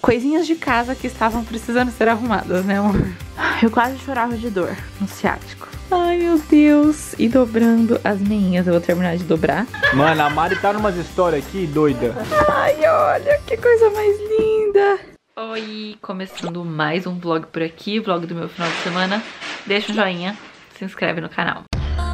Coisinhas de casa que estavam precisando ser arrumadas, né, amor? Eu quase chorava de dor no ciático. Ai, meu Deus. E dobrando as meinhas. Eu vou terminar de dobrar. Mano, a Mari tá numas histórias aqui, doida. Ai, olha que coisa mais linda. Oi, começando mais um vlog por aqui. Vlog do meu final de semana. Deixa um joinha, se inscreve no canal.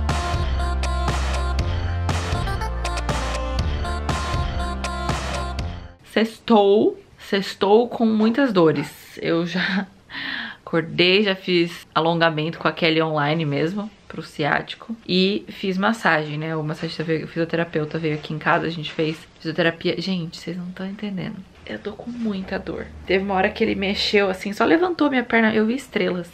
Sextou com muitas dores. Eu já acordei, já fiz alongamento com a Kelly online mesmo, pro ciático. E fiz massagem, né? O massagista veio, o fisioterapeuta veio aqui em casa, a gente fez fisioterapia. Gente, vocês não estão entendendo. Eu tô com muita dor. Teve uma hora que ele mexeu assim, só levantou minha perna. Eu vi estrelas,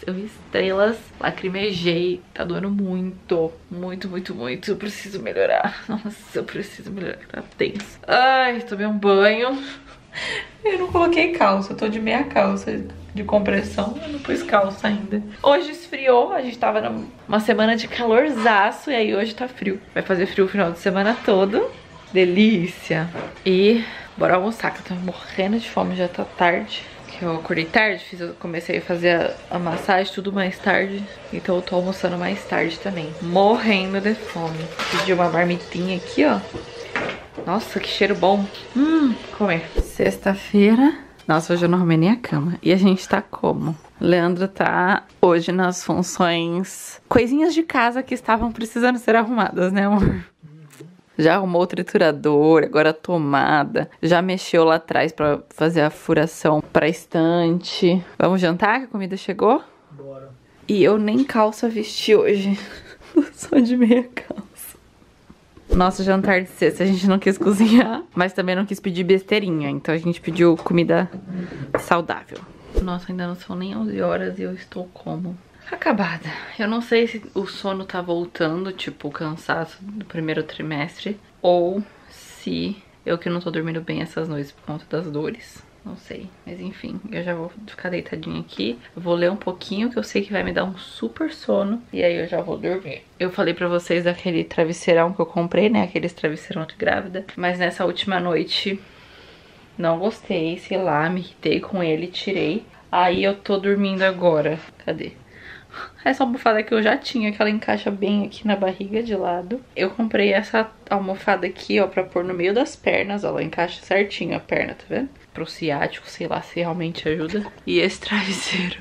lacrimejei. Tá doendo muito, muito, muito, muito. Eu preciso melhorar. Nossa, eu preciso melhorar, tá tenso. Ai, tomei um banho. Eu não coloquei calça, eu tô de meia calça de compressão, eu não pus calça ainda. Hoje esfriou, a gente tava numa semana de calorzaço e aí hoje tá frio. Vai fazer frio o final de semana todo. Delícia. E bora almoçar, que eu tô morrendo de fome, já tá tarde. Que eu acordei tarde, comecei a fazer a massagem tudo mais tarde. Então eu tô almoçando mais tarde também. Morrendo de fome. Pedi uma marmitinha aqui, ó. Nossa, que cheiro bom. Comer. Sexta-feira. Nossa, hoje eu não arrumei nem a cama. E a gente tá como? Leandro tá hoje nas funções... Coisinhas de casa que estavam precisando ser arrumadas, né, amor? Já arrumou o triturador, agora a tomada. Já mexeu lá atrás pra fazer a furação pra estante. Vamos jantar que a comida chegou? Bora. E eu nem calça vesti hoje. Só de meia calça. Nosso jantar de sexta a gente não quis cozinhar, mas também não quis pedir besteirinha. Então a gente pediu comida saudável. Nossa, ainda não são nem 11 horas e eu estou como? Acabada. Eu não sei se o sono tá voltando, tipo o cansaço do primeiro trimestre, ou se eu que não tô dormindo bem essas noites por conta das dores. Não sei, mas enfim, eu já vou ficar deitadinha aqui. Eu vou ler um pouquinho, que eu sei que vai me dar um super sono. E aí eu já vou dormir. Eu falei pra vocês daquele travesseirão que eu comprei, né? Aqueles travesseirão de grávida. Mas nessa última noite não gostei, sei lá, me irritei com ele, tirei. Aí eu tô dormindo agora. Cadê? Essa almofada que eu já tinha, que ela encaixa bem aqui na barriga de lado. Eu comprei essa almofada aqui, ó, pra pôr no meio das pernas. Ó, ela encaixa certinho a perna, tá vendo? Pro ciático, sei lá se realmente ajuda. E esse travesseiro.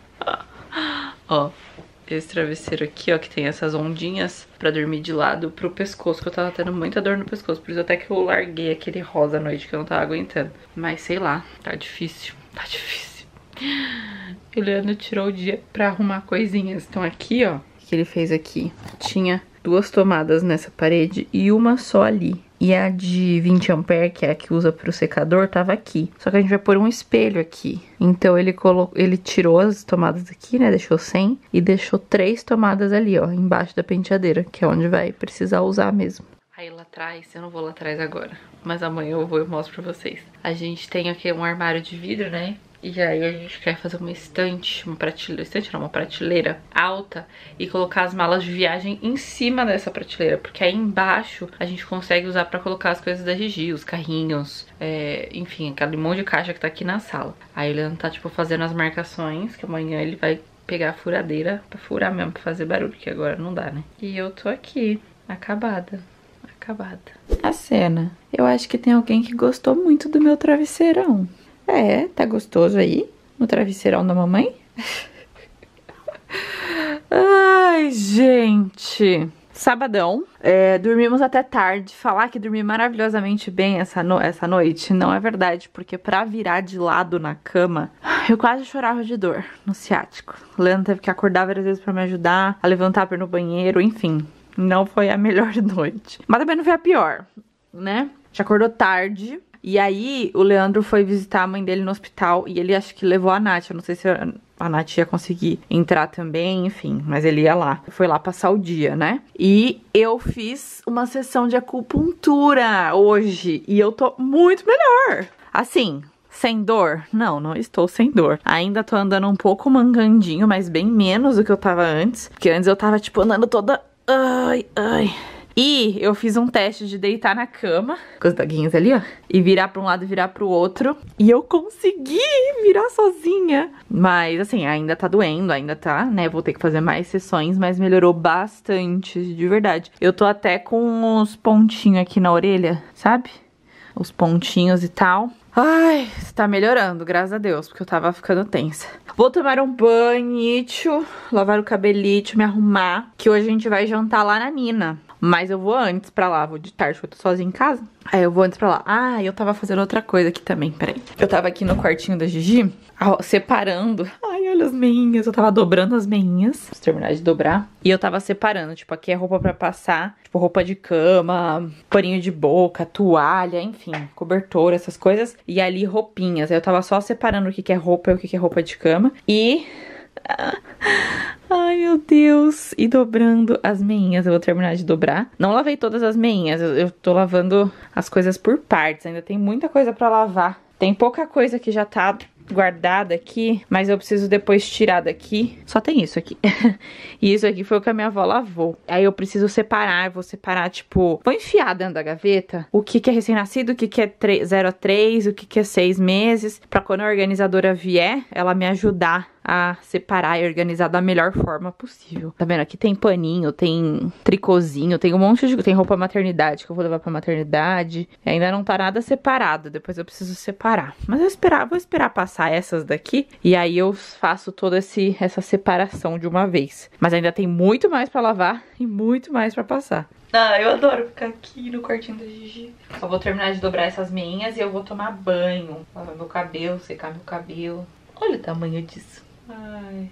Ó, esse travesseiro aqui, ó, que tem essas ondinhas pra dormir de lado pro pescoço, que eu tava tendo muita dor no pescoço. Por isso até que eu larguei aquele rosa à noite, que eu não tava aguentando. Mas sei lá, tá difícil, tá difícil. O Leandro tirou o dia pra arrumar coisinhas. Então aqui, ó, o que ele fez aqui? Tinha duas tomadas nessa parede e uma só ali. E a de 20 ampere, que é a que usa pro secador, tava aqui. Só que a gente vai pôr um espelho aqui. Então ele tirou as tomadas aqui, né? Deixou 100 e deixou 3 tomadas ali, ó, embaixo da penteadeira, que é onde vai precisar usar mesmo. Aí lá atrás, eu não vou lá atrás agora, mas amanhã eu vou e mostro pra vocês. A gente tem aqui um armário de vidro, né? E aí a gente quer fazer uma estante, uma prateleira alta e colocar as malas de viagem em cima dessa prateleira, porque aí embaixo a gente consegue usar pra colocar as coisas da Gigi, os carrinhos, enfim, aquele monte de caixa que tá aqui na sala. Aí ele tá, tipo, fazendo as marcações, que amanhã ele vai pegar a furadeira pra furar mesmo, pra fazer barulho, que agora não dá, né? E eu tô aqui, acabada. A cena. Eu acho que tem alguém que gostou muito do meu travesseirão. É, tá gostoso aí? No travesseirão da mamãe? Ai, gente. Sabadão. Dormimos até tarde. Falar que dormi maravilhosamente bem essa noite não é verdade, porque pra virar de lado na cama, eu quase chorava de dor no ciático. O Leandro teve que acordar várias vezes pra me ajudar a levantar pra ir no banheiro, enfim. Não foi a melhor noite. Mas também não foi a pior, né? Já acordou tarde. E aí, o Leandro foi visitar a mãe dele no hospital e ele acho que levou a Nath. Eu não sei se a Nath ia conseguir entrar também, enfim, mas ele ia lá. Foi lá passar o dia, né? E eu fiz uma sessão de acupuntura hoje e eu tô muito melhor. Assim, sem dor? Não estou sem dor. Ainda tô andando um pouco mangandinho, mas bem menos do que eu tava antes. Porque antes eu tava, tipo, andando toda... Ai. E eu fiz um teste de deitar na cama, com os doguinhos ali, ó, e virar pra um lado e virar pro outro. E eu consegui virar sozinha. Mas, assim, ainda tá doendo, ainda tá, né? Vou ter que fazer mais sessões, mas melhorou bastante, de verdade. Eu tô até com uns pontinhos aqui na orelha, sabe? Os pontinhos e tal. Ai, tá melhorando, graças a Deus, porque eu tava ficando tensa. Vou tomar um banho, lavar o cabelito, me arrumar, que hoje a gente vai jantar lá na Nina. Mas eu vou antes pra lá, vou de tarde, porque eu tô sozinha em casa. Aí eu vou antes pra lá. Ah, eu tava fazendo outra coisa aqui também, peraí. Eu tava aqui no quartinho da Gigi, separando. Ai, olha as meinhas. Eu tava dobrando as meinhas. Preciso terminar de dobrar. E eu tava separando, tipo, aqui é roupa pra passar. Tipo, roupa de cama, paninho de boca, toalha, enfim, cobertor, essas coisas. E ali roupinhas. Aí eu tava só separando o que é roupa e o que é roupa de cama. E... ai, meu Deus. E dobrando as meinhas. Eu vou terminar de dobrar. Não lavei todas as meinhas. Eu tô lavando as coisas por partes. Ainda tem muita coisa pra lavar. Tem pouca coisa que já tá guardada aqui, mas eu preciso depois tirar daqui. Só tem isso aqui. E isso aqui foi o que a minha avó lavou. Aí eu preciso separar, vou separar, tipo... vou enfiar dentro da gaveta o que é recém-nascido, o que é 0 a 3, o que é 6 meses, pra quando a organizadora vier, ela me ajudar a separar e organizar da melhor forma possível. Tá vendo? Aqui tem paninho, tem tricôzinho, tem um monte de... tem roupa maternidade que eu vou levar pra maternidade. Ainda não tá nada separado, depois eu preciso separar. Mas vou esperar passar essas daqui e aí eu faço toda essa separação de uma vez. Mas ainda tem muito mais pra lavar e muito mais pra passar. Ah, eu adoro ficar aqui no quartinho da Gigi. Só vou terminar de dobrar essas meinhas e eu vou tomar banho, lavar meu cabelo, secar meu cabelo. Olha o tamanho disso. Ai.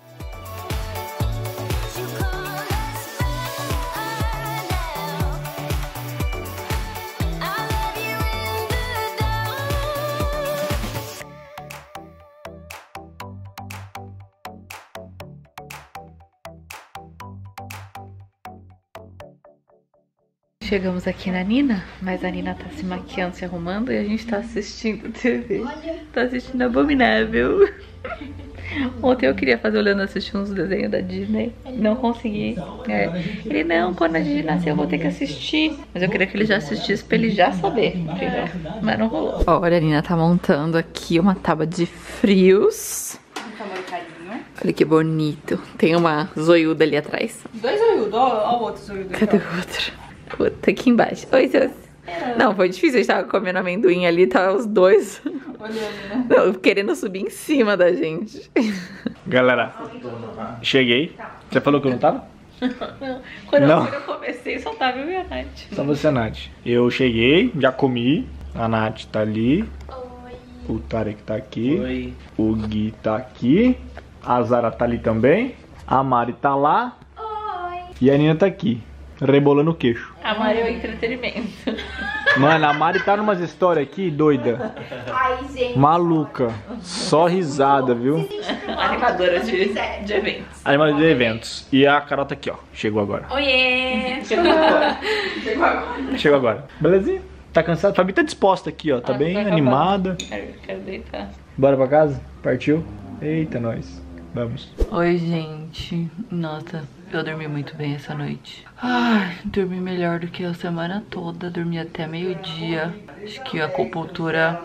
Chegamos aqui na Nina, mas a Nina tá se maquiando, se arrumando e a gente tá assistindo TV. Tá assistindo Abominável. Ontem eu queria fazer o Leandro assistir uns desenhos da Disney. Não consegui. Ele, não, quando a Gigi nascer eu vou ter que assistir. Mas eu queria que ele já assistisse pra ele já saber, entendeu? Mas não rolou. Olha, a Nina tá montando aqui uma tábua de frios. Olha que bonito. Tem uma zoiuda ali atrás. 2 zoiudos, ó o outro zoiudo. Cadê o outro? Puta, aqui embaixo. Oi, seus. Não, foi difícil. A gente tava comendo amendoim ali, tava os dois olhando, né? Não, querendo subir em cima da gente. Galera, cheguei. Você falou que eu não tava? Não. Quando eu comecei, só tava eu e a Nath. Só você, Nath. Eu cheguei, já comi. A Nath tá ali. Oi. O Tarek tá aqui. Oi. O Gui tá aqui. A Zara tá ali também. A Mari tá lá. Oi. E a Nina tá aqui, rebolando o queixo. A Mari é o entretenimento. Mano, a Mari tá numas histórias aqui, doida. Ai, gente. Maluca. Só risada, viu? Animadora de eventos. Animadora de eventos. E a Carol tá aqui, ó. Chegou agora. Oiê! Chegou agora. Chegou agora. Belezinha? Tá cansada? Fabi tá disposta aqui, ó. Tá bem animada. Quero deitar. Bora pra casa? Partiu? Eita, nós. Vamos. Oi, gente. Nossa, eu dormi muito bem essa noite. Ai, dormi melhor do que a semana toda. Dormi até meio-dia. Acho que a acupuntura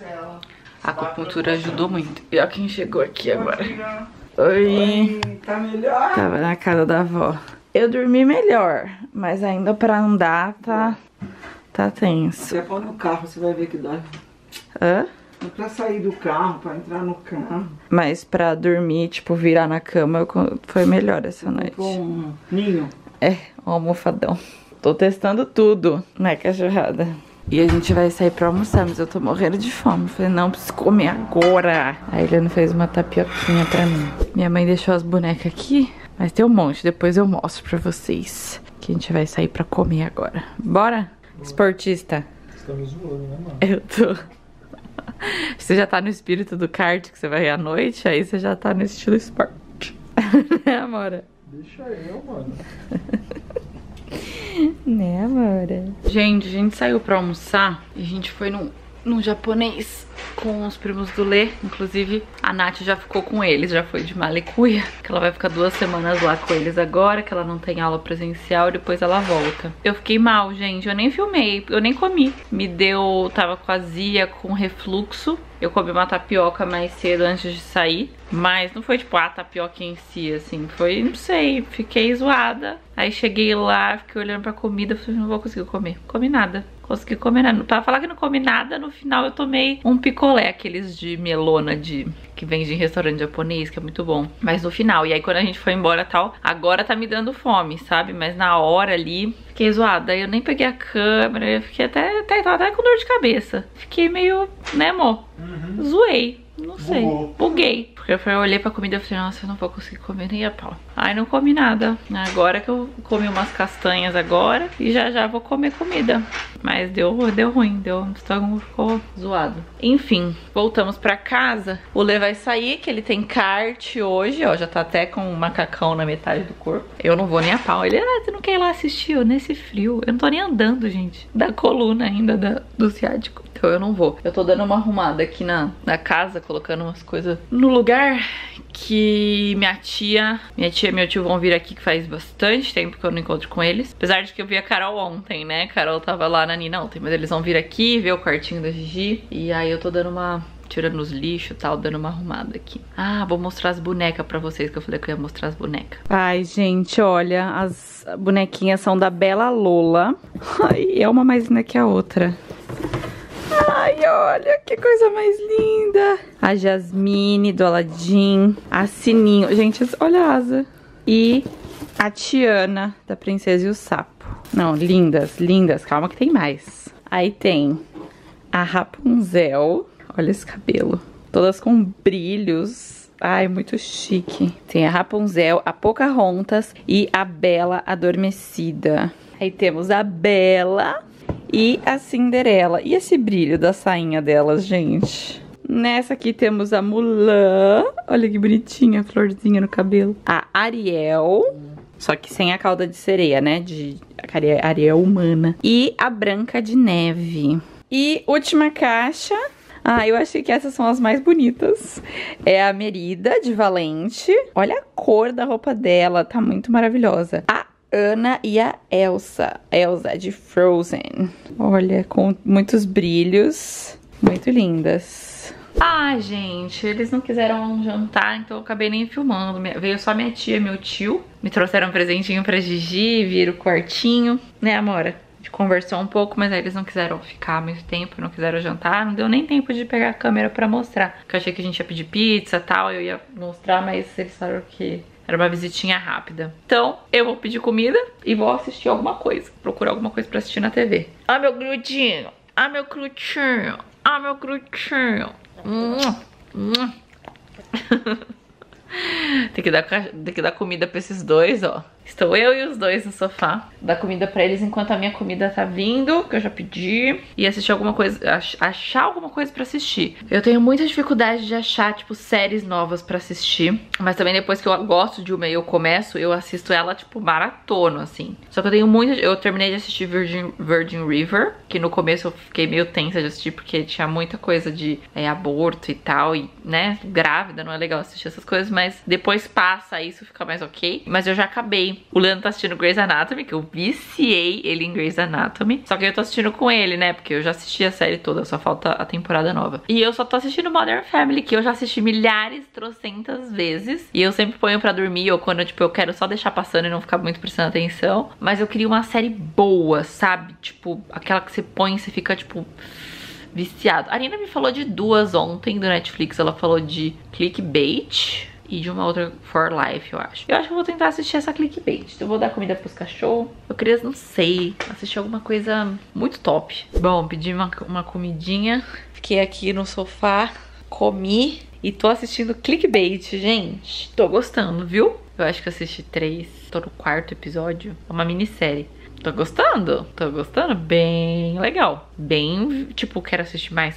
ajudou muito. E ó quem chegou aqui agora. Oi. Tá melhor? Tava na casa da avó. Eu dormi melhor, mas ainda pra andar tá tenso. Você for no carro, você vai ver que dói. Hã? É pra sair do carro, pra entrar no carro. Mas pra dormir, tipo, virar na cama, foi melhor essa noite. Com um ninho. É, um almofadão. Tô testando tudo, né, cachorrada? E a gente vai sair pra almoçar, mas eu tô morrendo de fome. Falei, não, preciso comer agora. Aí ele fez uma tapioquinha pra mim. Minha mãe deixou as bonecas aqui, mas tem um monte. Depois eu mostro pra vocês que a gente vai sair pra comer agora. Bora? Esportista. Você tá me zoando, né, mano? Eu tô. Você já tá no espírito do kart que você vai à noite, aí você já tá no estilo esporte. Né, amora? Deixa eu, mano. Né, amora? Gente, a gente saiu pra almoçar e a gente foi num num japonês com os primos do Lê. Inclusive, a Nath já ficou com eles, já foi de malicuia. Que ela vai ficar 2 semanas lá com eles agora, que ela não tem aula presencial e depois ela volta. Eu fiquei mal, gente, eu nem filmei, eu nem comi. Me deu, tava com azia, com refluxo. Eu comi uma tapioca mais cedo antes de sair, mas não foi tipo a tapioca em si, assim, foi, não sei, fiquei zoada. Aí cheguei lá, fiquei olhando pra comida, falei, não vou conseguir comer. Comi nada, consegui comer nada. Pra falar que não comi nada, no final eu tomei um picolé, aqueles de melona que vende em restaurante japonês, que é muito bom. Mas no final, e aí quando a gente foi embora e tal, agora tá me dando fome, sabe? Mas na hora ali, fiquei zoada. Eu nem peguei a câmera, eu fiquei tava até com dor de cabeça. Fiquei meio, né, amor? Zoei. Não sei, buguei. Porque eu olhei pra comida e falei, nossa, eu não vou conseguir comer nem a pau. Aí não comi nada. Agora que eu comi umas castanhas agora e já vou comer comida. Mas deu ruim, o estômago ficou zoado. Enfim, voltamos pra casa. O Lê vai sair, que ele tem kart hoje, ó, já tá até com um macacão na metade do corpo. Eu não vou nem a pau. Ele, você não quer ir lá assistir, ó, nesse frio? Eu não tô nem andando, gente, da coluna ainda, do ciático. Então eu não vou. Eu tô dando uma arrumada aqui na casa, colocando umas coisas no lugar que minha tia e meu tio vão vir aqui, que faz bastante tempo que eu não encontro com eles. Apesar de que eu vi a Carol ontem, né? Carol tava lá na Nina ontem, mas eles vão vir aqui ver o quartinho da Gigi. E aí eu tô dando tirando os lixos e tal, dando uma arrumada aqui. Ah, vou mostrar as bonecas pra vocês, que eu falei que eu ia mostrar as bonecas. Ai, gente, olha, as bonequinhas são da Bela Lola. Ai, é uma mais linda que a outra. Ai, olha que coisa mais linda. A Jasmine do Aladdin. A Sininho. Gente, olha a asa. E a Tiana da Princesa e o Sapo. Não, lindas, lindas. Calma que tem mais. Aí tem a Rapunzel. Olha esse cabelo. Todas com brilhos. Ai, muito chique. Tem a Rapunzel, a Pocahontas e a Bela Adormecida. Aí temos a Bela e a Cinderela. E esse brilho da sainha delas, gente? Nessa aqui temos a Mulan. Olha que bonitinha, a florzinha no cabelo. A Ariel, só que sem a cauda de sereia, né? A Ariel humana. E a Branca de Neve. E última caixa. Ah, eu achei que essas são as mais bonitas. É a Merida, de Valente. Olha a cor da roupa dela, tá muito maravilhosa. A Anna e a Elsa. Elsa de Frozen. Olha, com muitos brilhos. Muito lindas. Ah, gente, eles não quiseram jantar, então eu acabei nem filmando. Veio só minha tia e meu tio. Me trouxeram um presentinho pra Gigi, viram o quartinho. Né, amora? A gente conversou um pouco, mas aí eles não quiseram ficar muito tempo, não quiseram jantar. Não deu nem tempo de pegar a câmera pra mostrar. Porque eu achei que a gente ia pedir pizza e tal, eu ia mostrar, mas eles falaram que era uma visitinha rápida. Então, eu vou pedir comida e vou assistir alguma coisa. Procurar alguma coisa pra assistir na TV. Ah, meu grudinho. Ah, meu crutinho. Ah, meu crutinho. Tem que dar comida pra esses dois, ó. Estou eu e os dois no sofá. Dar comida pra eles enquanto a minha comida tá vindo, que eu já pedi. E assistir alguma coisa, achar alguma coisa pra assistir. Eu tenho muita dificuldade de achar, tipo, séries novas pra assistir. Mas também depois que eu gosto de uma e eu começo, eu assisto ela, tipo, maratona, assim. Só que eu tenho muita... Eu terminei de assistir Virgin River, que no começo eu fiquei meio tensa de assistir, porque tinha muita coisa de aborto e tal. E, né, grávida, não é legal assistir essas coisas. Mas depois passa isso, fica mais ok. Mas eu já acabei. O Leandro tá assistindo Grey's Anatomy, que eu viciei ele em Grey's Anatomy. Só que eu tô assistindo com ele, né? Porque eu já assisti a série toda, só falta a temporada nova. E eu só tô assistindo Modern Family, que eu já assisti milhares, trocentas vezes. E eu sempre ponho pra dormir, ou quando, tipo, eu quero só deixar passando e não ficar muito prestando atenção. Mas eu queria uma série boa, sabe? Tipo, aquela que você põe e você fica, tipo... viciado. A Nina me falou de 2 ontem do Netflix. Ela falou de Clickbait e de uma outra For Life, eu acho. Eu acho que eu vou tentar assistir essa Clickbait. Eu vou dar comida pros cachorros. Eu queria, não sei, assistir alguma coisa muito top. Bom, pedi uma comidinha. Fiquei aqui no sofá, comi e tô assistindo Clickbait, gente. Tô gostando, viu? Eu acho que eu assisti 3. Tô no 4º episódio. É uma minissérie. Tô gostando? Tô gostando? Bem legal. Bem, tipo, quero assistir mais,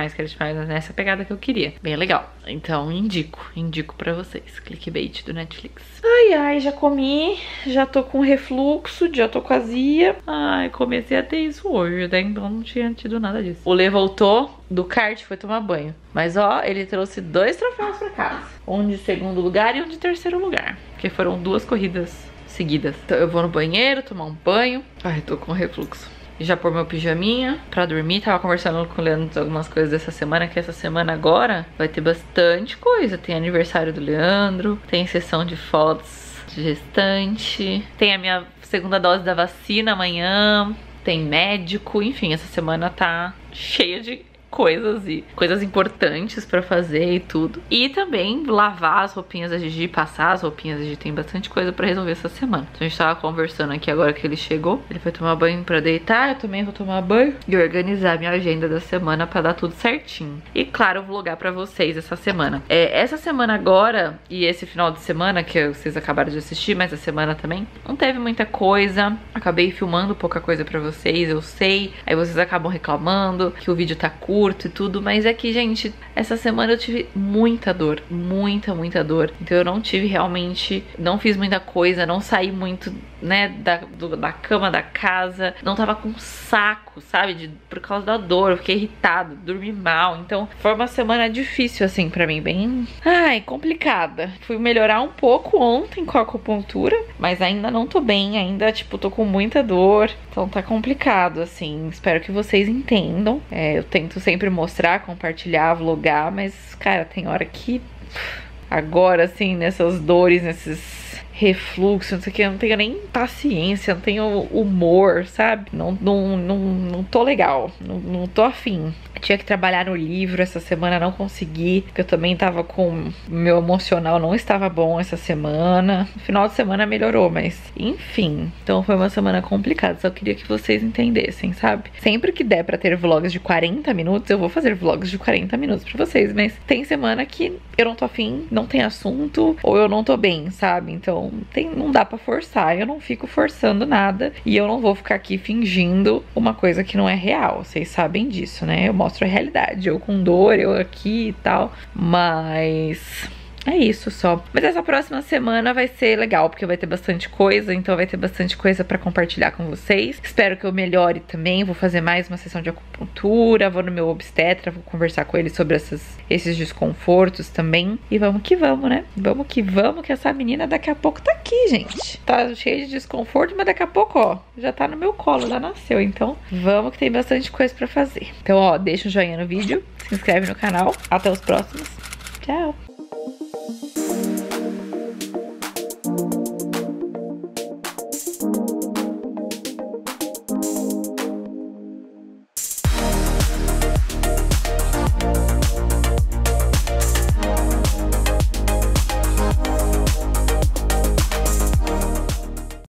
nessa pegada que eu queria. Bem legal. Então, indico pra vocês. Clickbait do Netflix. Ai, já comi, já tô com refluxo, já tô com azia. Ai, comecei a ter isso hoje, né? Então não tinha tido nada disso. O Lê voltou do kart, foi tomar banho. Mas ó, ele trouxe 2 troféus pra casa. Um de segundo lugar e um de terceiro lugar. Porque foram 2 corridas seguidas. Então eu vou no banheiro, tomar um banho. Ai, tô com refluxo. E já pôr meu pijaminha pra dormir. Tava conversando com o Leandro algumas coisas dessa semana, que essa semana agora vai ter bastante coisa. Tem aniversário do Leandro, tem sessão de fotos de gestante, tem a minha segunda dose da vacina amanhã, tem médico, enfim, essa semana tá cheia de coisas importantes pra fazer e tudo. E também lavar as roupinhas da Gigi, passar as roupinhas da Gigi. Tem bastante coisa pra resolver essa semana. Então a gente tava conversando aqui agora que ele chegou. Ele foi tomar banho pra deitar, eu também vou tomar banho e organizar minha agenda da semana pra dar tudo certinho. E claro, eu vou vlogar pra vocês essa semana. Essa semana agora e esse final de semana que vocês acabaram de assistir, mas a semana também, não teve muita coisa. Acabei filmando pouca coisa pra vocês, eu sei. Aí vocês acabam reclamando que o vídeo tá curto e tudo, mas é que, gente, essa semana eu tive muita dor, muita dor. Então eu não tive realmente, não fiz muita coisa, não saí muito, né, da cama, da casa, não tava com saco, sabe, por causa da dor, eu fiquei irritada, dormi mal. Então foi uma semana difícil, assim, pra mim, bem, complicada. Fui melhorar um pouco ontem com a acupuntura, mas ainda não tô bem, ainda, tipo, tô com muita dor, então tá complicado, assim. Espero que vocês entendam. Eu tento sempre mostrar, compartilhar, vlogar, mas, cara, tem hora que agora, assim, nessas dores, nesses refluxo, não sei o que, eu não tenho nem paciência, não tenho humor, sabe? Não tô legal, não tô afim. Tinha que trabalhar no livro essa semana, não consegui, porque eu também tava com... meu emocional não estava bom essa semana. No final de semana melhorou, mas enfim. Então foi uma semana complicada, só queria que vocês entendessem, sabe? Sempre que der pra ter vlogs de 40 minutos, eu vou fazer vlogs de 40 minutos pra vocês, mas tem semana que eu não tô afim, não tem assunto, ou eu não tô bem, sabe? Então não dá pra forçar, eu não fico forçando nada, e eu não vou ficar aqui fingindo uma coisa que não é real, vocês sabem disso, né? Eu mostro a realidade, eu com dor, eu aqui e tal, mas... é isso só. Mas essa próxima semana vai ser legal, porque vai ter bastante coisa, então vai ter bastante coisa pra compartilhar com vocês. Espero que eu melhore também, vou fazer mais uma sessão de acupuntura, vou no meu obstetra, vou conversar com ele sobre esses desconfortos também. E vamos que vamos, né? Vamos, que essa menina daqui a pouco tá aqui, gente. Tá cheia de desconforto, mas daqui a pouco, ó, já tá no meu colo, já nasceu. Então, vamos que tem bastante coisa pra fazer. Então, ó, deixa um joinha no vídeo, se inscreve no canal. Até os próximos. Tchau!